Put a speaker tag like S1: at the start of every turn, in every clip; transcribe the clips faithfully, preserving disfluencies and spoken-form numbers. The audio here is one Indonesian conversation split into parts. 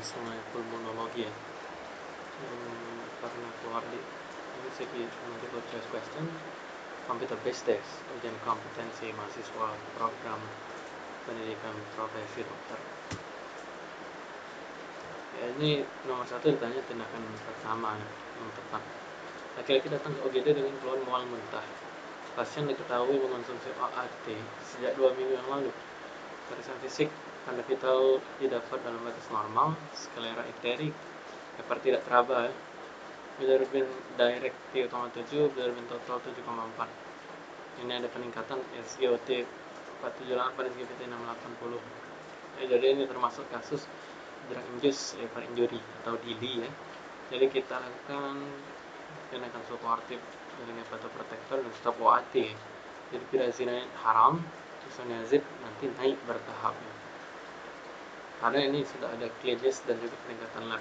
S1: bahas mengenai pulmonologi ya. Hmm, karena keluar di ini segi multiple choice question, computer based test, ujian kompetensi mahasiswa program pendidikan profesi dokter. Ya, ini nomor satu ditanya tindakan pertama yang tepat. Laki-laki datang ke O G D dengan keluhan mual muntah. Pasien diketahui mengonsumsi O A T sejak dua minggu yang lalu. Pemeriksaan fisik, tanda vital didapat dalam batas normal, skalera iterik, hepat tidak teraba ya. Bilirubin direct tiga koma tujuh, bilirubin total tujuh koma empat. Ini ada peningkatan S G O T empat tujuh delapan, S G O T enam delapan nol. Ya, jadi ini termasuk kasus drug induced liver injury atau D I L I ya. Jadi kita lakukan tindakan suportif dengan hepatoprotektor dan stop O A T. Jadi pyrazinaid haram, isoniazid nanti naik bertahap ya. Karena ini sudah ada clearance dan juga peningkatan lab.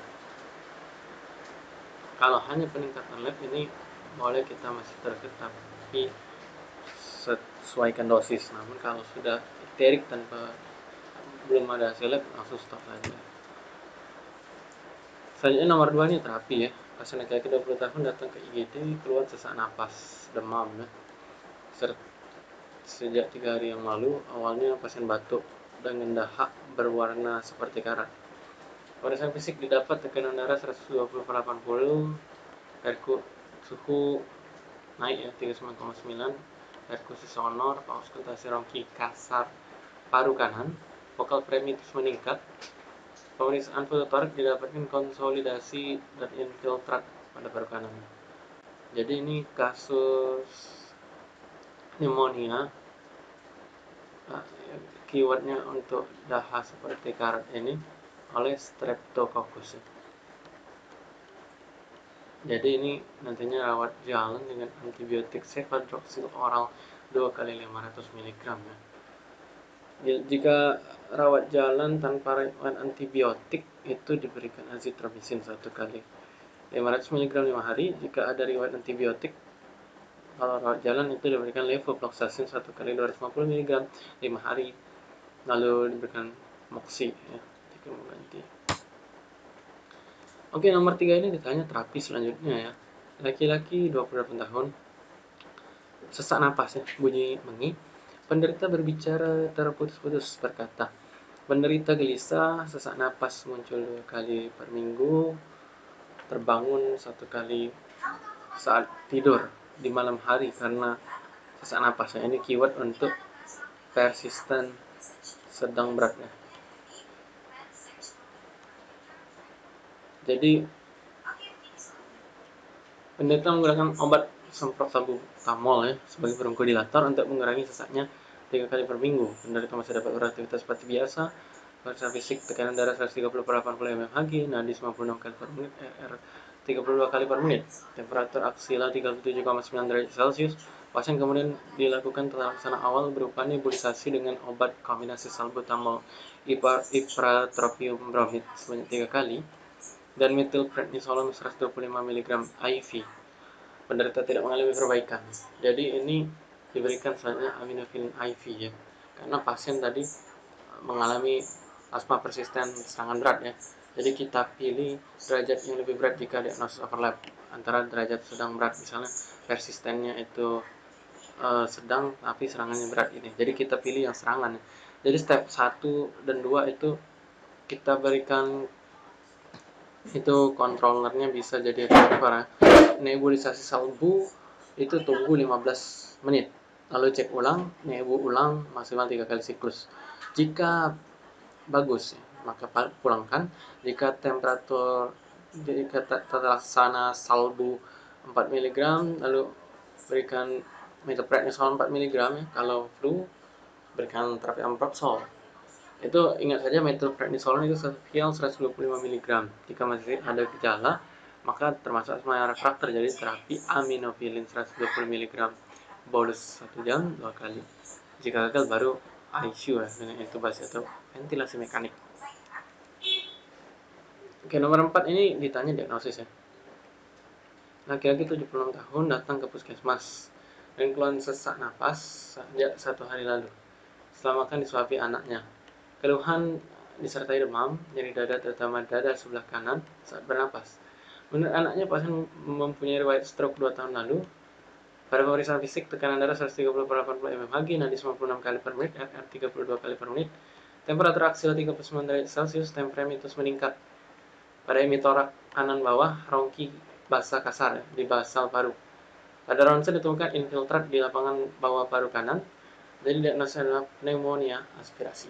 S1: Kalau hanya peningkatan lab ini boleh kita masih tetapi sesuaikan dosis. Namun kalau sudah iterik tanpa belum ada hasil lab langsung stop saja. Selanjutnya nomor dua ini terapi ya. Pasien laki-laki dua puluh tahun datang ke I G D keluar sesak napas, demam ya. Sejak tiga hari yang lalu, awalnya pasien batuk dengan dahak berwarna seperti karat. Pemeriksaan fisik didapat tekanan darah seratus dua puluh per delapan puluh, suhu naik ya tiga puluh sembilan koma sembilan, perkusi sonor, auskultasi rongki kasar paru kanan, vokal primitif meningkat. Pemeriksaan fototorak didapatkan konsolidasi dan infiltrat pada paru kanan. Jadi ini kasus pneumonia. Keywordnya untuk dahak seperti karat ini oleh Streptococcus. Jadi ini nantinya rawat jalan dengan antibiotik cefadroxil oral dua kali lima ratus miligram ya. Jika rawat jalan tanpa reagen antibiotik itu diberikan azitromisin satu kali lima ratus miligram lima hari. Jika ada riwayat antibiotik, kalau rawat jalan itu diberikan levofloxacin satu kali dua ratus lima puluh miligram lima hari. Lalu diberikan moxi ya, jika mengganti. Oke, nomor tiga ini ditanya terapi selanjutnya ya. Laki-laki dua puluh delapan tahun, sesak napas ya, bunyi mengi. Penderita berbicara terputus-putus, berkata, penderita gelisah, sesak napas muncul dua kali per minggu, terbangun satu kali saat tidur di malam hari karena sesak napas ya. Ini keyword untuk persisten sedang beratnya. Jadi penderita menggunakan obat semprot salbutamol ya sebagai bronchodilator untuk mengurangi sesaknya tiga kali per minggu. Penderita masih dapat beraktivitas seperti biasa. Pemeriksaan fisik, tekanan darah seratus tiga puluh per delapan puluh mmHg, nadis lima puluh enam kali per menit, R R tiga puluh dua kali per menit, temperatur aksila tiga puluh tujuh koma sembilan derajat Celcius. Pasien kemudian dilakukan tata laksana awal berupa nebulisasi dengan obat kombinasi salbutamol ipratropium bromid sebanyak tiga kali dan metilprednisolon seratus dua puluh lima miligram I V. Penderita tidak mengalami perbaikan. Jadi ini diberikan selanjutnya aminofilin I V ya. Karena pasien tadi mengalami asma persisten serangan berat ya. Jadi kita pilih derajat yang lebih berat jika diagnosis overlap antara derajat sedang berat, misalnya persistennya itu uh, sedang tapi serangannya berat ini. Jadi kita pilih yang serangan. Jadi step satu dan dua itu kita berikan itu kontrolernya bisa jadi driver. Nebulisasi salbu itu tunggu lima belas menit. Lalu cek ulang, nebu ulang maksimal tiga kali siklus. Jika bagus ya, maka pulangkan. Jika temperatur jika terlaksana salbu empat miligram, lalu berikan metilprednisolon empat miligram ya. Kalau flu berikan terapi amproxol. Itu ingat saja metilprednisolon itu satu vial seratus dua puluh lima miligram. Jika masih ada gejala maka termasuk asma refraktor, jadi terapi aminofilin seratus dua puluh miligram bolus satu jam dua kali. Jika gagal baru I C U ya, dengan intubasi atau ventilasi mekanik. Oke, nomor empat ini ditanya diagnosis ya. Laki-laki tujuh puluh enam tahun datang ke puskesmas dengan keluhan sesak napas sejak satu hari lalu. Setelah makan disuapi anaknya. Keluhan disertai demam, nyeri dada terutama dada sebelah kanan saat bernapas. Menurut anaknya, pasien mempunyai riwayat stroke dua tahun lalu. Pada pemeriksaan fisik, tekanan darah seratus tiga puluh per delapan puluh mmHg, nadi sembilan puluh enam kali per menit, R R tiga puluh dua kali per menit, temperatur aksial tiga puluh sembilan derajat Celcius, temperamitus meningkat. Pada hemitorak kanan bawah, rongki basah kasar ya, di basal paru. Pada ronsen ditemukan infiltrat di lapangan bawah paru kanan. Jadi diagnosis adalah pneumonia aspirasi.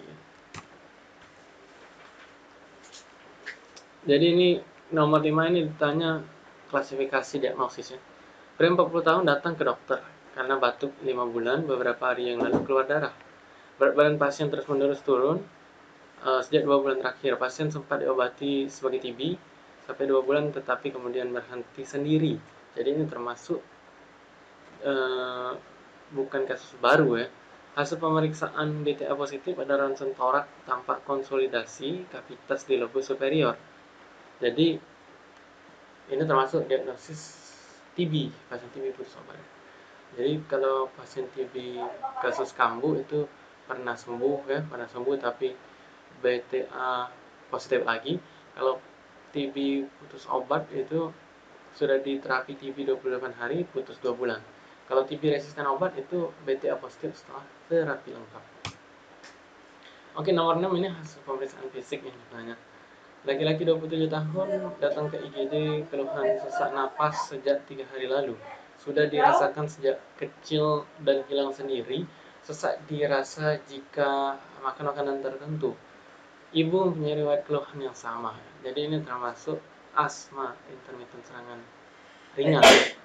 S1: Jadi ini nomor lima ini ditanya klasifikasi diagnosisnya. Pria empat puluh tahun datang ke dokter karena batuk lima bulan, beberapa hari yang lalu keluar darah. Berat badan pasien terus-menerus turun uh, sejak dua bulan terakhir. Pasien sempat diobati sebagai T B sampai dua bulan, tetapi kemudian berhenti sendiri. Jadi ini termasuk uh, bukan kasus baru ya. Hasil pemeriksaan B T A positif pada ronsen torak tampak konsolidasi kavitas di lobus superior. Jadi ini termasuk diagnosis T B, pasien T B putus obat. Jadi kalau pasien T B kasus kambuh itu pernah sembuh ya, pernah sembuh tapi B T A positif lagi. Kalau T B putus obat itu sudah di terapi T B dua puluh delapan hari, putus dua bulan. Kalau T B resisten obat itu B T A positif setelah terapi lengkap. Oke, nomor enam ini hasil pemeriksaan fisik yang ditanya. Laki-laki dua puluh tujuh tahun datang ke I G D keluhan sesak napas sejak tiga hari lalu. Sudah dirasakan sejak kecil dan hilang sendiri. Sesak dirasa jika makan makanan tertentu. Ibu mempunyai riwayat keluhan yang sama. Jadi ini termasuk asma intermittent serangan ringan.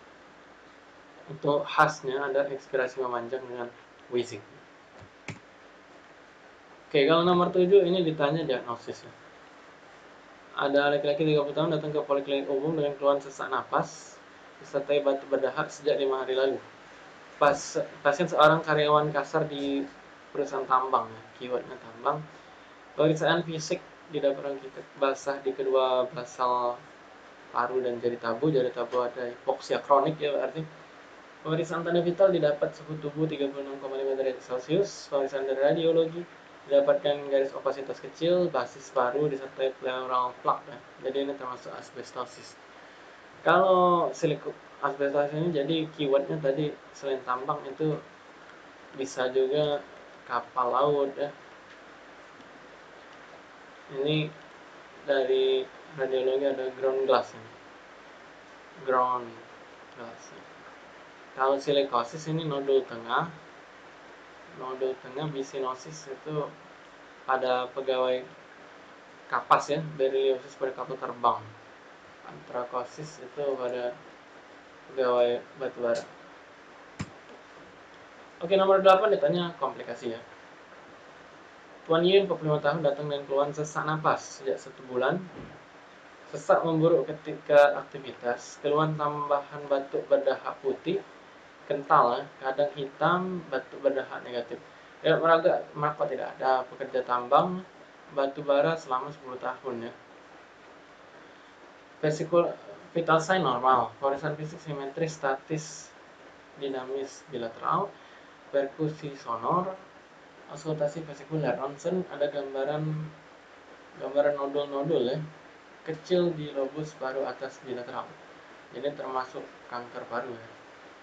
S1: Untuk khasnya ada ekspirasi memanjang dengan wheezing. Oke, kalau nomor tujuh ini ditanya diagnosisnya. Ada laki-laki tiga puluh tahun datang ke poliklinik umum dengan keluhan sesak napas disertai batuk berdahak sejak lima hari lalu. Pas, pasien seorang karyawan kasar di perusahaan tambang, ya, keywordnya tambang. Pemeriksaan fisik didapatkan basah di kedua basal paru dan jari tabu. Jari tabu ada hipoksia kronik ya berarti. Pemeriksaan tanda vital didapat suhu tubuh tiga puluh enam koma lima derajat Celcius. Pemeriksaan dari radiologi didapatkan garis opasitas kecil, basis paru disertai pleural plaque ya. Jadi ini termasuk asbestosis. Kalau silikon asbestosis ini jadi keywordnya tadi selain tambang itu bisa juga kapal laut ya. Ini dari radiologi ada ground glass ya. Ground glass ya. Kalau silikosis ini nodul tengah. Nodul tengah bisinosis itu pada pegawai kapas ya, beriliosis pada kapal terbang. Antrakosis itu pada pegawai batubara. Oke, nomor delapan ditanya komplikasi ya. Tuan Y, empat puluh lima tahun, datang dengan keluhan sesak napas sejak satu bulan. Sesak memburuk ketika aktivitas, keluhan tambahan batuk berdahak putih, kental ya, kadang hitam, batuk berdahak negatif. Ya, meraga merokok tidak ada, pekerja tambang, batu bara selama sepuluh tahun ya. Vesikul vital sign normal, pemeriksaan fisik simetris, statis, dinamis, bilateral, perkusi sonor, auskultasi vesikuler, ronsen ada gambaran gambaran nodul-nodul ya, kecil di lobus paru atas bilateral. Jadi termasuk kanker paru ya.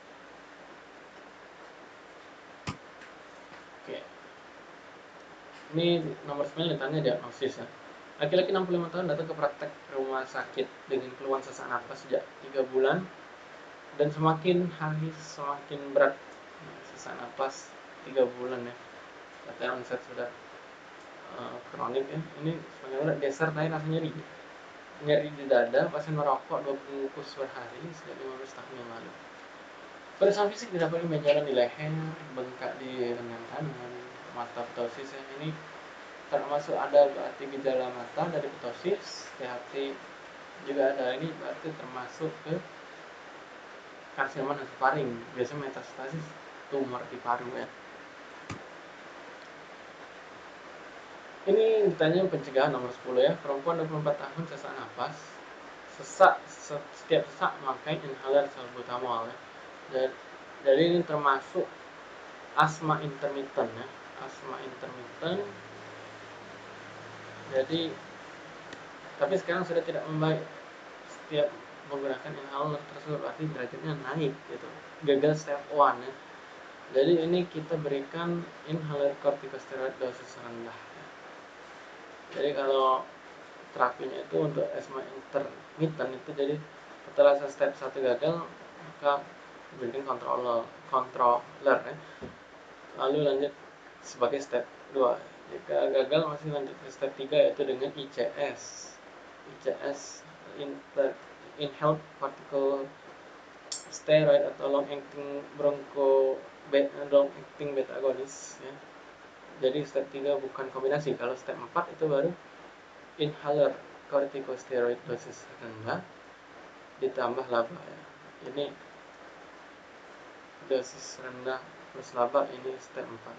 S1: Oke. Ini nomor sembilan ditanya diagnosis ya. Laki-laki enam puluh lima tahun datang ke praktek rumah sakit dengan keluhan sesak napas sejak tiga bulan dan semakin hari semakin berat. Sesak napas tiga bulan ya. Katanya onset sudah uh, kronik ya. Ini semakin berat, geser tadi rasa nyeri. Nyeri di dada, pasien merokok dua bungkus per hari sejak lima belas tahun yang lalu. Pemeriksaan fisik didapati benjolan di leher, bengkak di lengan kanan, mata ptosis ya. Ini termasuk ada berarti gejala mata dari ptosis, T H T juga ada. Ini berarti termasuk ke karsinoma nasofaring, biasanya metastasis tumor di paru ya. Ini ditanya pencegahan nomor sepuluh ya. Perempuan dua puluh empat tahun sesak napas, sesak setiap sesak memakai inhaler salbutamol ya. Dan jadi ini termasuk asma intermittent ya. Asma intermittent Jadi tapi sekarang sudah tidak membaik setiap menggunakan inhaler tersebut, berarti derajatnya naik gitu. Gagal step one ya. Jadi ini kita berikan inhaler kortikosteroid dosis rendah. Jadi kalau terapinya itu untuk asma intermittent itu, jadi setelah step satu gagal maka berikan controller controller ya. Lalu lanjut sebagai step dua. Jika gagal masih lanjut ke step tiga, yaitu dengan I C S. I C S inter, inhaled corticosteroid atau long acting broncho long acting beta agonis ya. Jadi step tiga bukan kombinasi. Kalau step empat itu baru inhaler corticosteroid dosis rendah ditambah laba ya. Ini dosis rendah plus laba, ini step empat.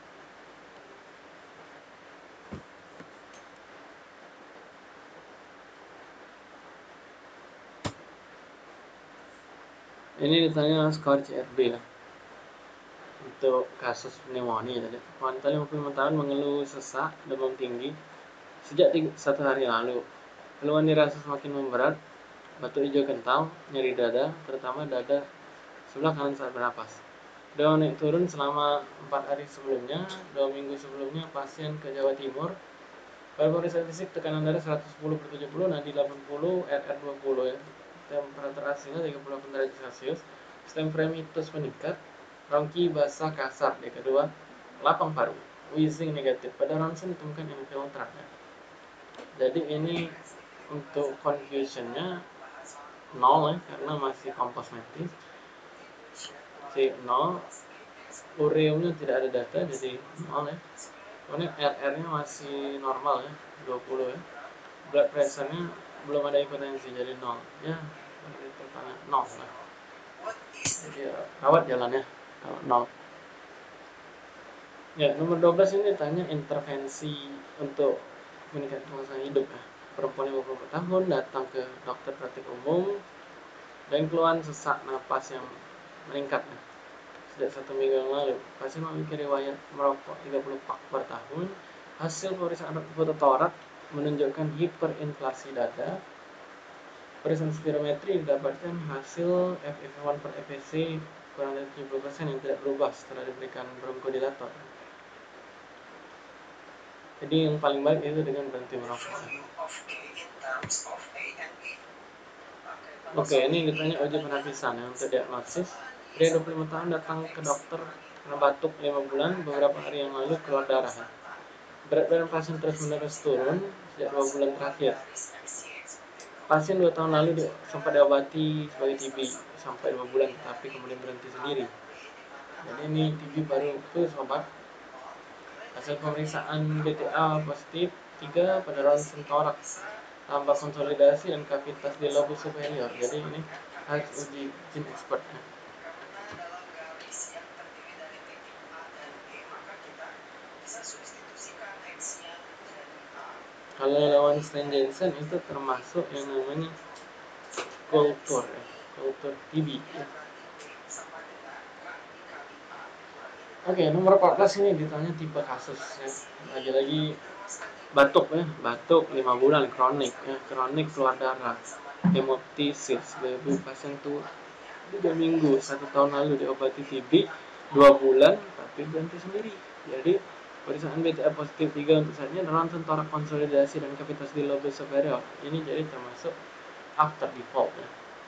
S1: Ini ditanya skor C R B ya. Untuk kasus pneumonia tadi, wanita lima puluh lima tahun mengeluh sesak, demam tinggi sejak tiga, satu hari lalu. Keluhan dirasa semakin memberat, batuk hijau kental, nyeri dada, terutama dada sebelah kanan saat bernapas. Demam naik turun selama empat hari sebelumnya. Dua minggu sebelumnya pasien ke Jawa Timur. Pada pemeriksaan fisik tekanan darah seratus sepuluh per tujuh puluh, nadi delapan puluh, R R dua puluh ya. Temperatur asalnya tiga puluh delapan derajat Celcius. Stem fremitus meningkat. Rongki basah kasar di kedua, lapang paru, wheezing negatif. Pada ronsen ditemukan infiltrat ya. Jadi ini untuk confusionnya nol ya, karena masih komposmetis. C nol, ureumnya tidak ada data, jadi nol ya. Kemudian R R-nya masih normal ya, dua puluh ya. Blood pressure-nya belum ada hipertensi, jadi nol ya. Itu karena nol lah. Jadi ya, rawat jalannya kalau nol. Ya, nomor dua belas ini tanya intervensi untuk meningkatkan kelangsungan hidup ya. Perempuan lima puluh empat tahun datang ke dokter praktik umum dan keluhan sesak napas yang meningkat ya. Sejak satu minggu yang lalu, pasien memiliki riwayat merokok tiga puluh pak per tahun. Hasil pemeriksaan fototorak menunjukkan hiperinflasi dada. Pemeriksaan spirometri didapatkan hasil F E V satu per E V C kurang dari tujuh puluh persen yang tidak berubah setelah diberikan bronkodilator. Jadi yang paling baik itu dengan berhenti merokok. Oke, ini ditanya uji penapisan ya untuk diagnosis. Pria dua puluh lima tahun datang ke dokter karena batuk lima bulan, beberapa hari yang lalu keluar darah. Ya. Berat badan pasien terus menerus turun sejak dua bulan terakhir. Pasien dua tahun lalu sempat diobati sebagai T B sampai dua bulan, tapi kemudian berhenti sendiri. Jadi ini T B baru itu sobat. Hasil pemeriksaan B T A positif tiga pada ronsen toraks tanpa konsolidasi dan kavitas di lobus superior. Jadi ini harus uji gene expert. Ya. Kalau lawan Sten Jensen itu termasuk yang namanya kultur ya, kultur T B ya. Oke, nomor empat belas ini ditanya tipe kasus ya. Lagi-lagi batuk ya, batuk lima bulan kronik ya, kronik keluar darah, hemoptisis, baby pasien tuh tiga minggu, satu tahun lalu diobati T B dua bulan tapi berhenti sendiri. Jadi pemeriksaan B T A positif tiga untuk saatnya ronsen torak konsolidasi dan kavitas di lobus superior. Ini jadi termasuk after default ya.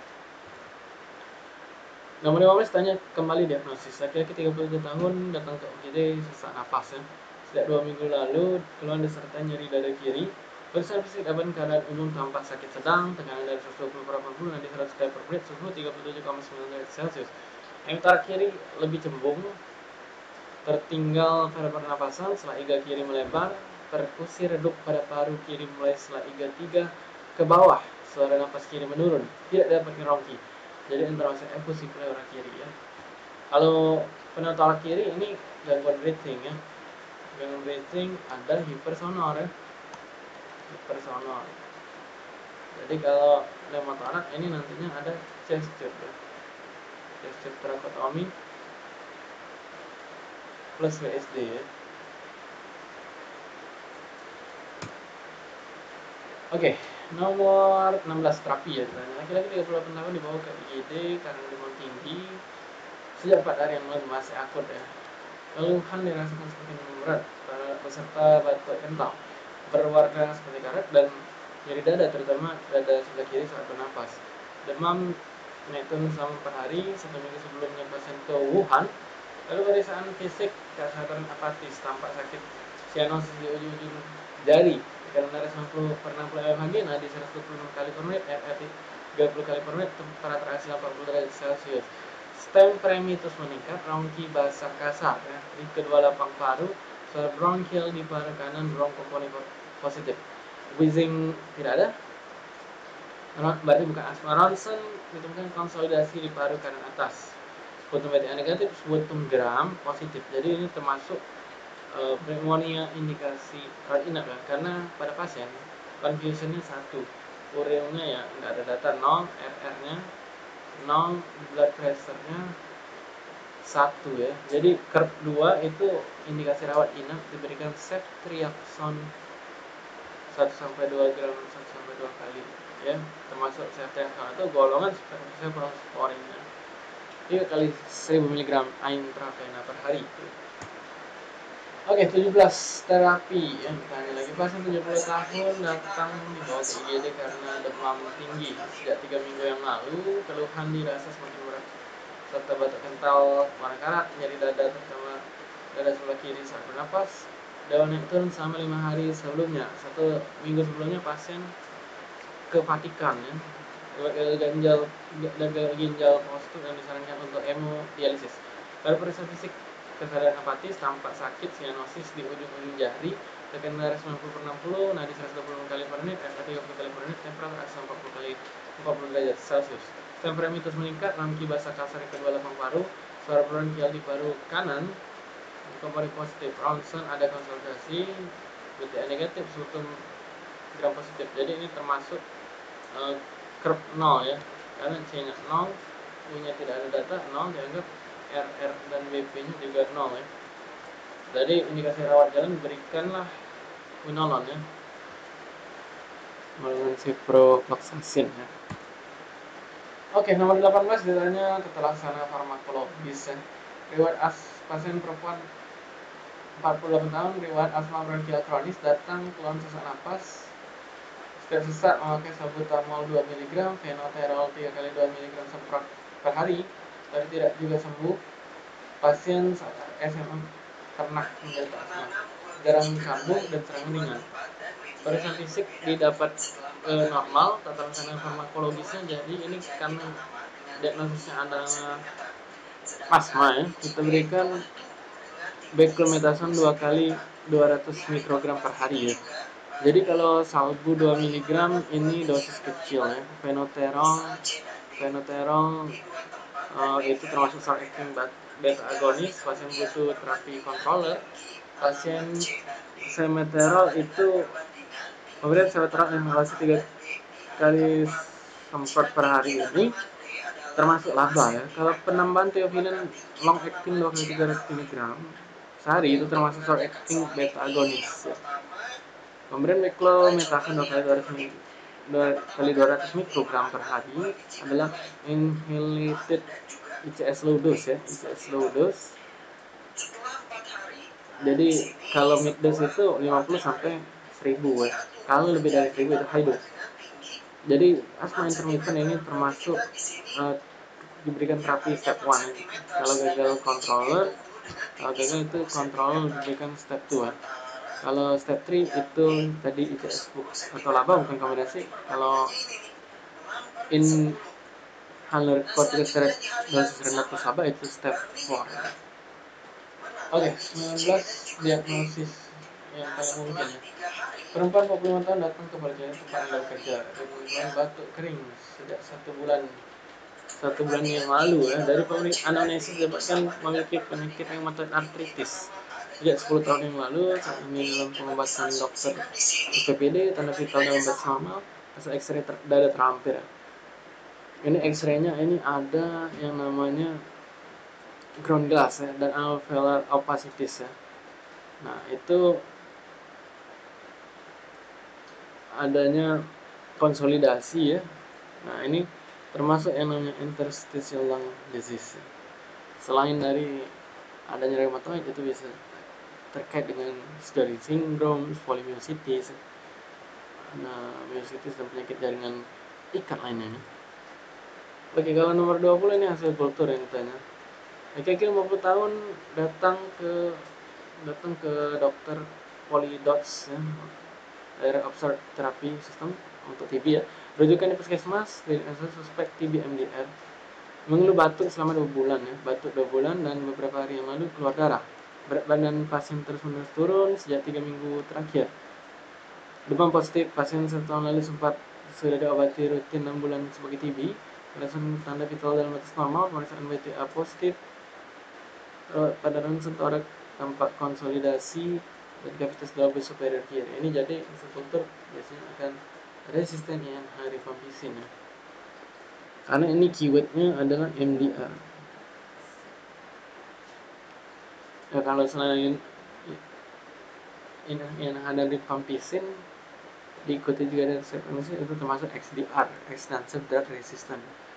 S1: Nomor lima belas tanya kembali diagnosis. Laki-laki tiga puluh tujuh tahun datang ke U G D sesak napas ya. Sejak dua minggu lalu keluhan disertai nyeri dada kiri. Pemeriksaan fisik dapat keadaan umum tampak sakit sedang, tekanan darah seratus dua puluh per delapan puluh, nadi seratus kali per menit, suhu tiga puluh tujuh koma sembilan derajat Celcius. Yang utara kiri lebih cembung, tertinggal pada pernapasan setelah iga kiri melebar, perkusi redup pada paru kiri mulai setelah iga tiga ke bawah, suara napas kiri menurun, tidak dapat ngerongki. Jadi interaksi efusi pleura kiri ya. Kalau penotol kiri ini gangguan breathing ya. Gangguan breathing ada hipersonor ya. Hipersonor. Jadi kalau pneumotorak ini nantinya ada chest tube ya. Chest tube tracheotomy plus W S D ya. Oke, nomor enam belas terapi ya. Laki-laki tiga puluh delapan tahun dibawa ke I G D karena demam tinggi sejak empat hari yang lalu, masih akut ya. Keluhan dirasakan semakin berat beserta batuk kental berwarna seperti karet dan nyeri dada, terutama dada sebelah kiri saat bernapas. Demam naik turun selama empat hari, satu minggu sebelumnya pasien ke Wuhan. Lalu pemeriksaan fisik, kesehatan apatis, tampak sakit sianosis di ujung-ujung jari, tekanan darah sembilan puluh per enam puluh mmHg, nadi seratus dua puluh kali per menit, R R tiga puluh kali per menit, temperatur aksial empat puluh derajat Celcius. Stem premitus meningkat, bronki basah kasar ya, di kedua lapang paru, suara bronkial di paru kanan, bronkoponi positif. Wheezing tidak ada, berarti bukan asma. Ronsen ditemukan konsolidasi di paru kanan atas. Sputum B T A negatif, sputum gram positif. Jadi ini termasuk uh, pneumonia indikasi rawat inap ya, karena pada pasien confusionnya satu, ureumnya ya nggak ada data nol, R R-nya nol, blood pressure-nya satu ya. Jadi curve dua itu indikasi rawat inap, diberikan ceftriaxone satu sampai dua gram satu sampai dua kali ya, termasuk ceftriaxone itu golongan cephalosporin ya, tiga kali seribu miligram intravena per hari. Oke, tujuh belas terapi yang ditanya lagi. Pasien tujuh puluh tahun datang dibawa ke I G D karena demam tinggi sejak tiga minggu yang lalu. Keluhan dirasa semakin berat serta batuk kental, warna karat, nyeri dada terutama dada sebelah kiri saat bernapas. Daun naik turun selama lima hari sebelumnya. Satu minggu sebelumnya pasien ke Vatikan ya, gagal ginjal gagal ginjal postur dan disarankan untuk hemodialisis. Lalu periksa fisik, kesadaran apatis, tampak sakit sianosis di ujung-ujung jari, tekanan darah sembilan puluh per enam puluh, nadi seratus dua puluh kali per menit, R T tiga puluh kali per menit, temperatur aksial empat puluh kali empat puluh derajat Celcius. Stem premitus meningkat, lamki basah kasar di kedua lapang paru, suara bronkial di paru kanan, kompori positif. Ronsen ada konsultasi, B T A negatif, sputum gram positif. Jadi ini termasuk uh, curve nol ya, karena C-nya nol, U-nya tidak ada data, nol dianggap, R R dan B P-nya juga nol ya. Jadi indikasi rawat jalan berikanlah quinolone ya, melawan ciprofloxacin ya. Oke, nomor delapan belas ditanya tata laksana farmakologis ya. Riwayat as pasien perempuan empat puluh delapan tahun, riwayat asma bronkial kronis, datang keluhan sesak napas, setiap sesak memakai salbutamol dua miligram, fenoterol tiga kali dua miligram semprot per hari, tapi tidak juga sembuh. Pasien saat S M A pernah menderita asma, jarang kambuh dan sering ringan. Pemeriksaan fisik didapat e, normal, tata laksana farmakologisnya, jadi ini karena diagnosisnya adalah asma ya, kita berikan beclomethasone dua kali dua ratus mikrogram per hari ya. Jadi kalau salbu dua miligram ini dosis kecil ya. Fenoterol, fenoterol uh, itu termasuk short acting beta agonis. Pasien butuh terapi controller. Pasien semeterol itu pemberian semeterol yang mengawasi tiga kali semprot per hari ini termasuk laba ya. Kalau penambahan theophylline long acting dua kali tiga ratus miligram sehari itu termasuk short acting beta agonis ya. Pemberian beclomethasone dua kali dua ratus mikrogram per hari adalah inhalated I C S low dose ya, I C S low dose. Jadi kalau mid dose itu lima puluh sampai seribu ya. Kalau lebih dari seribu itu high dose. Jadi asma intermittent ini termasuk uh, diberikan terapi step one ya. Kalau gagal controller, kalau gagal itu controller diberikan step two ya. Kalau step tiga itu tadi I C S atau laba bukan kombinasi. Kalau inhaler corticosteroid dosis rendah plus laba itu step empat. Oke, sembilan belas diagnosis yang paling mungkin ya. Perempuan empat puluh lima tahun datang ke Barjaya tempat Anda bekerja dengan batuk kering sejak satu bulan satu bulan yang lalu ya. Dari pemeriksaan anamnesis didapatkan memiliki penyakit rheumatoid arthritis sejak sepuluh tahun yang lalu. Saat ini dalam pengobatan dokter P P D, tanda vital dalam batas normal, hasil X-ray ter dada terampir. Ini X-ray-nya ini ada yang namanya ground glass ya, dan alveolar opacities ya. Nah itu adanya konsolidasi ya. Nah ini termasuk yang namanya interstitial lung disease. Selain dari adanya rheumatoid, itu bisa terkait dengan Sjögren syndrome, polymyositis, nah, myositis dan penyakit jaringan ikat lainnya. Oke, kalau nomor dua puluh ini hasil kultur yang ditanya. Kira-kira lima puluh tahun datang ke datang ke dokter Polydots ya, Direct Observed Therapy System untuk T B ya. Rujukan di puskesmas, suspek T B M D R. Mengeluh batuk selama dua bulan ya, batuk dua bulan dan beberapa hari yang lalu keluar darah. Berat badan pasien terus-menerus turun sejak tiga minggu terakhir. Demam positif, pasien satu tahun lalu sempat sudah diobati rutin enam bulan sebagai T B. Pemeriksaan tanda vital dalam batas normal, pemeriksaan B T A positif. Pada ronsen torak tampak konsolidasi dan kavitas glabus superior kiri. Ini jadi kultur biasanya akan resisten I N H rifampicin ya. Karena ini keywordnya adalah M D R. Ya, kalau selain I N H dan rifampicin diikuti juga dari resep itu termasuk X D R, extensive drug resistant.